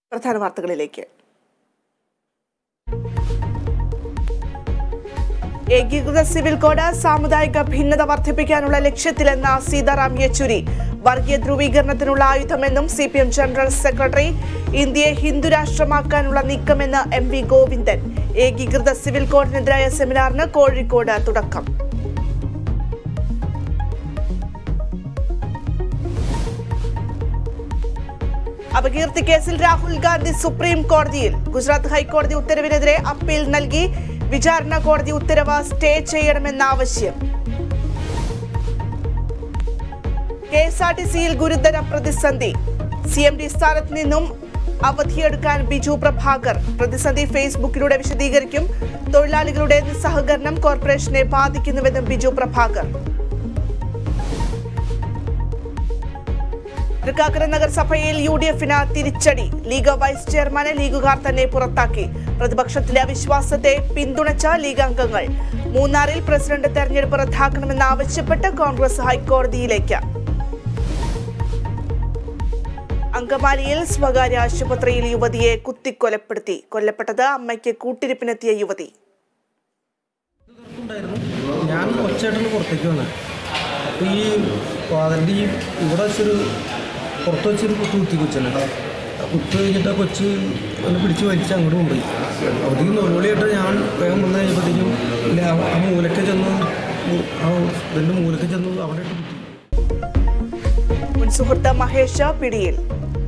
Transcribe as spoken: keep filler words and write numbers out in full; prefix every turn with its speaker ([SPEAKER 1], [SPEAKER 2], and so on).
[SPEAKER 1] പ്രധാന വാർത്തകളിലേക്ക്. ഏകീകൃത സിവിൽ കോഡ് സാമുദായിക ഭിന്നത വർദ്ധിപ്പിക്കാനുള്ള ലക്ഷ്യത്തിലെന്ന സീതാറാം യെച്ചൂരി. വർഗീയ ധ്രുവീകരണത്തിനുള്ള ആയുധമെന്നും സി പി എം ജനറൽ സെക്രട്ടറി. ഇന്ത്യയെ ഹിന്ദുരാഷ്ട്രമാക്കാനുള്ള നീക്കമെന്ന് എം വി ഗോവിന്ദൻ. ഏകീകൃത സിവിൽ കോഡിനെതിരായ സെമിനാറിന് കോഴിക്കോട് തുടക്കം. അപകീർത്തി കേസിൽ രാഹുൽ ഗാന്ധി സുപ്രീം കോടതിയിൽ. ഗുജറാത്ത് ഹൈക്കോടതി ഉത്തരവിനെതിരെ അപ്പീൽ നൽകി. വിചാരണ കോടതി ഉത്തരവ് സ്റ്റേ ചെയ്യണമെന്ന ആവശ്യം. കെ എസ് ആർ ടി സിയിൽ ഗുരുതര പ്രതിസന്ധി. സി എം ഡി സ്ഥാനത്ത് നിന്നും അവധിയെടുക്കാൻ ബിജു പ്രഭാകർ. പ്രതിസന്ധി ഫേസ്ബുക്കിലൂടെ വിശദീകരിക്കും. തൊഴിലാളികളുടെ നിസ്സഹകരണം കോർപ്പറേഷനെ ബാധിക്കുന്നുവെന്നും ബിജു പ്രഭാകർ. തൃക്കാക്കര നഗരസഭയിൽ യു ഡി എഫിന് തിരിച്ചടി. ലീഗ് വൈസ് ചെയർമാനെ ലീഗുകാർ തന്നെ പുറത്താക്കി. പ്രതിപക്ഷത്തിലെ അവിശ്വാസത്തെ പിന്തുണച്ച ലീഗ് അംഗങ്ങൾ. മൂന്നാറിൽ പ്രസിഡന്റ് തെരഞ്ഞെടുപ്പ് റദ്ദാക്കണമെന്നാവശ്യപ്പെട്ട് കോൺഗ്രസ് ഹൈക്കോടതിയിലേക്ക്. അങ്കമാലിയിൽ സ്വകാര്യ ആശുപത്രിയിൽ യുവതിയെ കുത്തിക്കൊലപ്പെടുത്തി. കൊല്ലപ്പെട്ടത് അമ്മയ്ക്ക് കൂട്ടിരിപ്പിനെത്തിയ യുവതി.
[SPEAKER 2] ഞാൻ ഒച്ചയായിട്ടാണ് പുറത്തേക്ക് വന്നത്. അപ്പോൾ ഈ വാതിൻ്റെ ഈ ഇവിടെ വെച്ചൊരു പുറത്ത് വെച്ചൊരു കുത്ത് കുത്തി കൊച്ചല്ലേ. കുത്ത് കഴിഞ്ഞിട്ട് ആ കൊച്ച് ഒന്ന് പിടിച്ച് വലിച്ച് അങ്ങോട്ട് കൊണ്ടുപോയി. അവിടേക്ക് നുറവിളിയായിട്ട് ഞാൻ വേഗം വന്നു കഴിഞ്ഞപ്പോഴത്തേക്കും ഇല്ല ആ മൂലയ്ക്ക് ചെന്ന് ആ ഇതിൻ്റെ മൂലയ്ക്ക് ചെന്ന് അവിടെ
[SPEAKER 1] മുൻ സുഹൃത്ത് മഹേഷ് പിടിയിൽ.